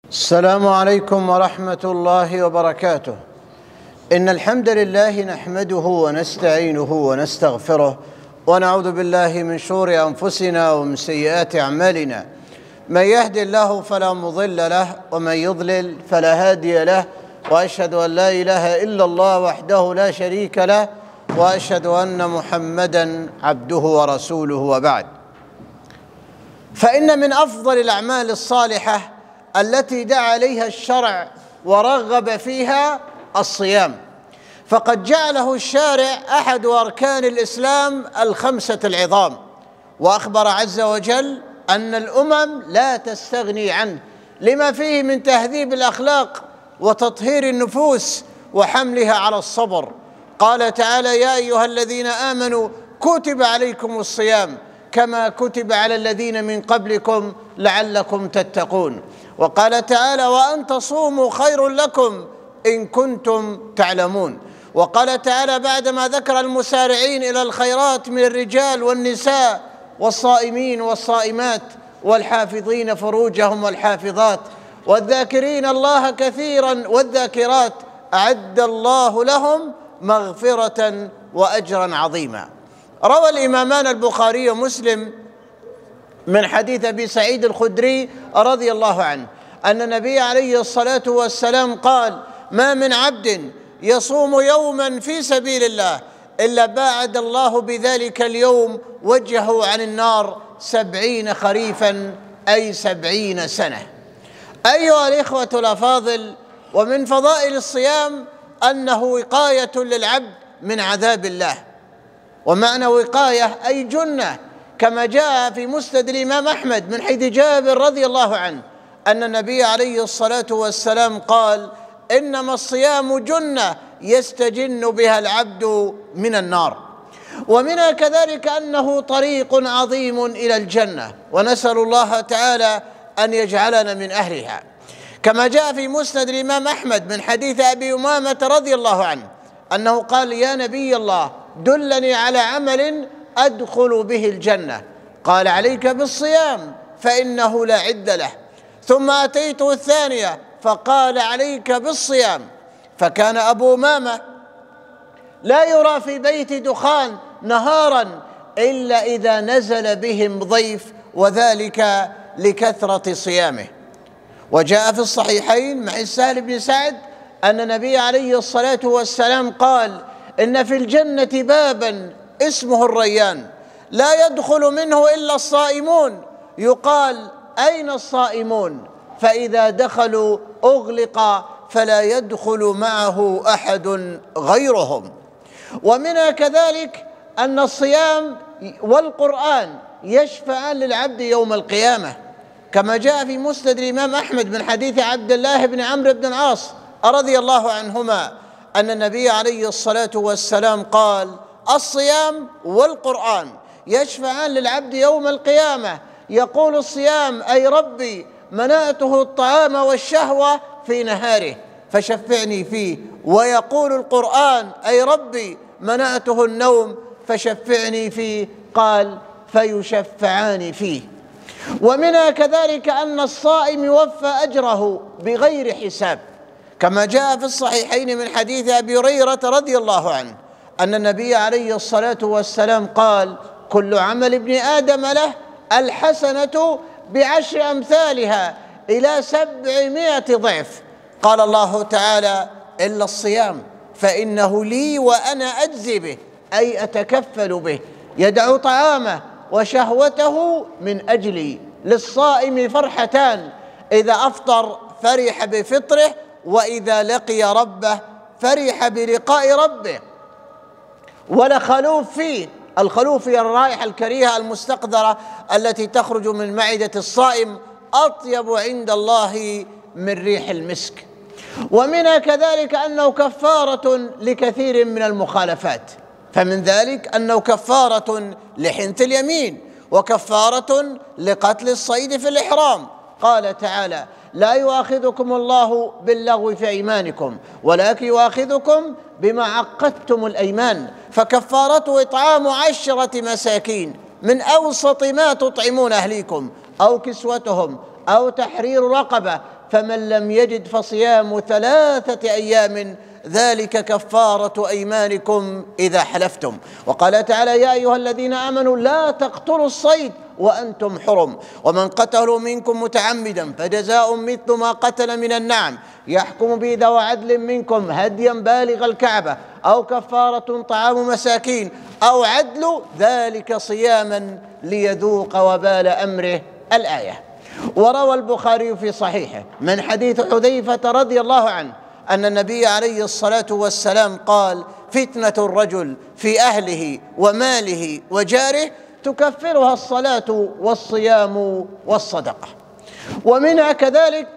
السلام عليكم ورحمة الله وبركاته. إن الحمد لله نحمده ونستعينه ونستغفره ونعوذ بالله من شرور أنفسنا ومن سيئات أعمالنا. من يهد الله فلا مضل له ومن يضلل فلا هادي له، وأشهد أن لا إله إلا الله وحده لا شريك له، وأشهد أن محمدًا عبده ورسوله، وبعد. فإن من أفضل الأعمال الصالحة التي دعا عليها الشرع ورغب فيها الصيام، فقد جعله الشارع أحد أركان الإسلام الخمسة العظام، وأخبر عز وجل أن الأمم لا تستغني عنه لما فيه من تهذيب الأخلاق وتطهير النفوس وحملها على الصبر. قال تعالى: يا أيها الذين آمنوا كتب عليكم الصيام كما كتب على الذين من قبلكم لعلكم تتقون. وقال تعالى: وأن تصوموا خير لكم إن كنتم تعلمون. وقال تعالى بعدما ذكر المسارعين إلى الخيرات من الرجال والنساء والصائمين والصائمات والحافظين فروجهم والحافظات والذاكرين الله كثيرا والذاكرات أعد الله لهم مغفرة وأجرا عظيما. روى الإمامان البخاري ومسلم من حديث أبي سعيد الخدري رضي الله عنه أن النبي عليه الصلاة والسلام قال: ما من عبد يصوم يوما في سبيل الله إلا باعد الله بذلك اليوم وجهه عن النار 70 خريفا، أي 70 سنة. أيها الإخوة الأفاضل، ومن فضائل الصيام أنه وقاية للعبد من عذاب الله، ومعنى وقاية أي جنة، كما جاء في مسند الإمام أحمد من حديث جابر رضي الله عنه أن النبي عليه الصلاة والسلام قال: إنما الصيام جنة يستجن بها العبد من النار. ومنها كذلك أنه طريق عظيم إلى الجنة، ونسأل الله تعالى أن يجعلنا من أهلها، كما جاء في مسند الإمام أحمد من حديث أبي أمامة رضي الله عنه أنه قال: يا نبي الله دلني على عمل أدخل به الجنة. قال: عليك بالصيام فإنه لا عد له. ثم أتيته الثانية فقال: عليك بالصيام. فكان أبو أمامة لا يرى في بيت دخان نهارا إلا إذا نزل بهم ضيف، وذلك لكثرة صيامه. وجاء في الصحيحين مع سهل بن سعد أن النبي عليه الصلاة والسلام قال: إن في الجنة بابا اسمه الريان لا يدخل منه إلا الصائمون، يقال: أين الصائمون؟ فإذا دخلوا أغلق فلا يدخل معه أحد غيرهم. ومنها كذلك أن الصيام والقرآن يشفعان للعبد يوم القيامة، كما جاء في مسند الإمام أحمد من حديث عبد الله بن عمرو بن العاص رضي الله عنهما أن النبي عليه الصلاة والسلام قال: الصيام والقرآن يشفعان للعبد يوم القيامة. يقول الصيام: أي ربي منعته الطعام والشهوة في نهاره فشفعني فيه. ويقول القرآن: أي ربي منعته النوم فشفعني فيه. قال: فيشفعان فيه. ومنها كذلك أن الصائم يوفى أجره بغير حساب، كما جاء في الصحيحين من حديث أبي هريرة رضي الله عنه أن النبي عليه الصلاة والسلام قال: كل عمل ابن آدم له الحسنة ب10 أمثالها إلى 700 ضعف. قال الله تعالى: إلا الصيام فإنه لي وأنا أجزي به، أي أتكفل به، يدع طعامه وشهوته من أجلي. للصائم فرحتان: إذا أفطر فرح بفطره، وإذا لقي ربه فرح بلقاء ربه. ولخلوف فيه، الخلوف هي الرائحة الكريهة المستقذرة التي تخرج من معدة الصائم، أطيب عند الله من ريح المسك. ومنها كذلك أنه كفارة لكثير من المخالفات، فمن ذلك أنه كفارة لحنث اليمين، وكفارة لقتل الصيد في الإحرام. قال تعالى: لا يؤاخذكم الله باللغو في أيمانكم ولكن يؤاخذكم بما عقدتم الأيمان، فكفارته إطعام 10 مساكين من أوسط ما تطعمون أهليكم أو كسوتهم أو تحرير رقبة، فمن لم يجد فصيام 3 أيام ذلك كفارة أيمانكم إذا حلفتم. وقال تعالى: يا أيها الذين آمنوا لا تقتلوا الصيد وأنتم حرم، ومن قتله منكم متعمدا فجزاء مثل ما قتل من النعم يحكم به ذو عدل منكم هديا بالغ الكعبة أو كفارة طعام مساكين أو عدل ذلك صياما ليذوق وبال أمره. الآية. وروى البخاري في صحيحه من حديث حذيفة رضي الله عنه أن النبي عليه الصلاة والسلام قال: فتنة الرجل في أهله وماله وجاره تكفرها الصلاة والصيام والصدقة. ومنها كذلك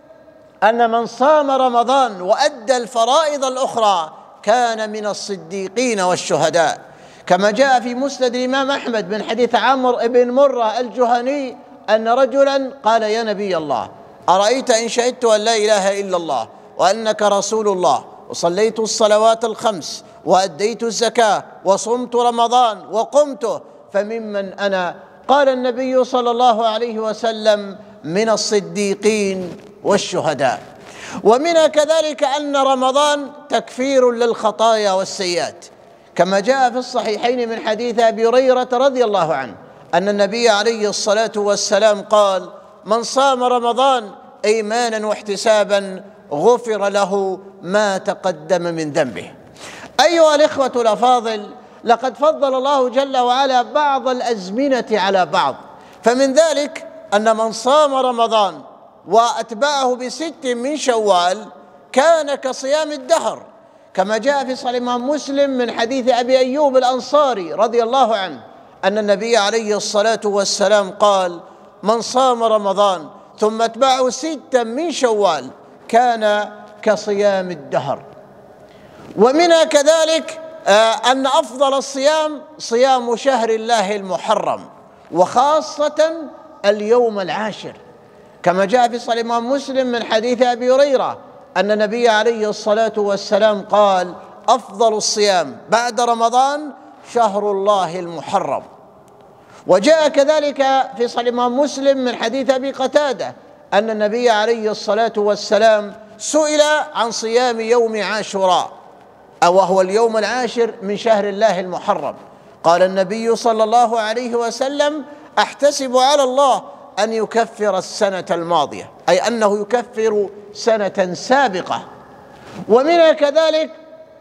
أن من صام رمضان وأدى الفرائض الأخرى كان من الصديقين والشهداء، كما جاء في مسند الإمام أحمد من حديث عمرو بن مرة الجهني أن رجلا قال: يا نبي الله، أرأيت إن شهدت أن لا إله إلا الله وأنك رسول الله وصليت الصلوات الخمس وأديت الزكاة وصمت رمضان وقمته فممن أنا؟ قال النبي صلى الله عليه وسلم: من الصديقين والشهداء. ومنها كذلك أن رمضان تكفير للخطايا والسيئات، كما جاء في الصحيحين من حديث أبي هريرة رضي الله عنه أن النبي عليه الصلاة والسلام قال: من صام رمضان إيمانا واحتسابا غفر له ما تقدم من ذنبه. أيها الإخوة الأفاضل، لقد فضل الله جل وعلا بعض الأزمنة على بعض، فمن ذلك أن من صام رمضان وأتبعه ب6 من شوال كان كصيام الدهر، كما جاء في صحيح الإمام مسلم من حديث أبي أيوب الأنصاري رضي الله عنه أن النبي عليه الصلاة والسلام قال: من صام رمضان ثم أتبعه 6 من شوال كان كصيام الدهر. ومنها كذلك أن أفضل الصيام صيام شهر الله المحرم، وخاصة اليوم العاشر، كما جاء في صحيح الإمام مسلم من حديث أبي هريرة أن النبي عليه الصلاة والسلام قال: أفضل الصيام بعد رمضان شهر الله المحرم. وجاء كذلك في صحيح الإمام مسلم من حديث أبي قتادة أن النبي عليه الصلاة والسلام سئل عن صيام يوم عاشوراء، وهو اليوم العاشر من شهر الله المحرم، قال النبي صلى الله عليه وسلم: أحتسب على الله أن يكفر السنة الماضية، أي أنه يكفر سنة سابقة. ومنها كذلك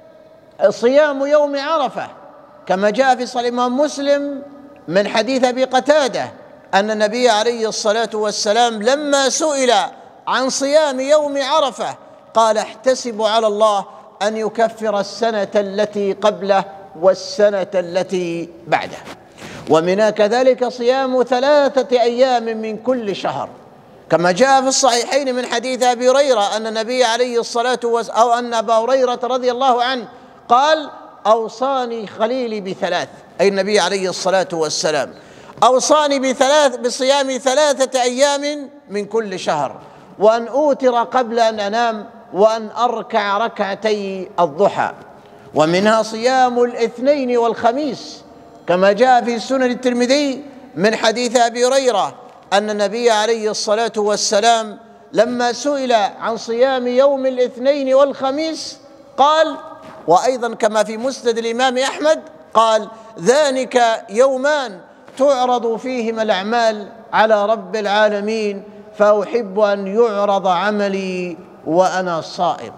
صيام يوم عرفة، كما جاء في صحيح الإمام مسلم من حديث أبي قتادة أن النبي عليه الصلاة والسلام لما سئل عن صيام يوم عرفة قال: احتسب على الله أن يكفر السنة التي قبله والسنة التي بعده. ومنها كذلك صيام 3 أيام من كل شهر، كما جاء في الصحيحين من حديث أبي هريرة أن النبي عليه الصلاة والسلام أو أن أبا هريرة رضي الله عنه قال: أوصاني خليلي ب3، أي النبي عليه الصلاة والسلام أوصاني بصيام 3 أيام من كل شهر، وأن أوتر قبل أن أنام، وأن أركع ركعتي الضحى. ومنها صيام الاثنين والخميس، كما جاء في سنن الترمذي من حديث أبي هريرة أن النبي عليه الصلاة والسلام لما سئل عن صيام يوم الاثنين والخميس قال، وأيضا كما في مسند الإمام أحمد قال: ذلك يومان تعرض فيهما الأعمال على رب العالمين، فأحب أن يعرض عملي وأنا صائم.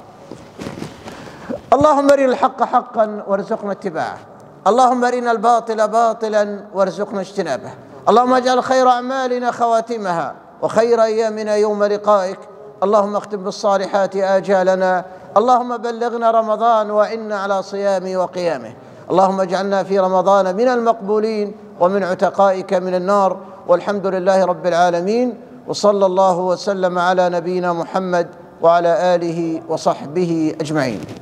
اللهم أرنا الحق حقا وارزقنا اتباعه، اللهم أرنا الباطل باطلا وارزقنا اجتنابه، اللهم اجعل خير أعمالنا خواتمها وخير أيامنا يوم لقائك، اللهم اختم بالصالحات آجالنا، اللهم بلغنا رمضان وإنا على صيامه وقيامه، اللهم اجعلنا في رمضان من المقبولين ومن عتقائك من النار، والحمد لله رب العالمين، وصلى الله وسلم على نبينا محمد وعلى آله وصحبه أجمعين.